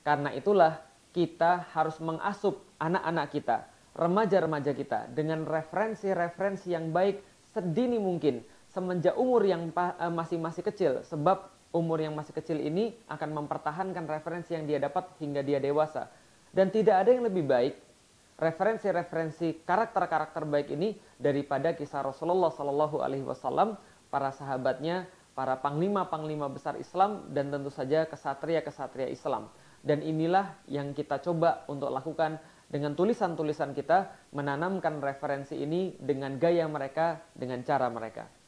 Karena itulah kita harus mengasup anak-anak kita, remaja-remaja kita dengan referensi-referensi yang baik sedini mungkin semenjak umur yang masih kecil, sebab umur yang masih kecil ini akan mempertahankan referensi yang dia dapat hingga dia dewasa. Dan tidak ada yang lebih baik referensi-referensi karakter-karakter baik ini daripada kisah Rasulullah Shallallahu Alaihi Wasallam, para sahabatnya, para panglima-panglima besar Islam, dan tentu saja kesatria-kesatria Islam. Dan inilah yang kita coba untuk lakukan dengan tulisan-tulisan kita, menanamkan referensi ini dengan gaya mereka, dengan cara mereka.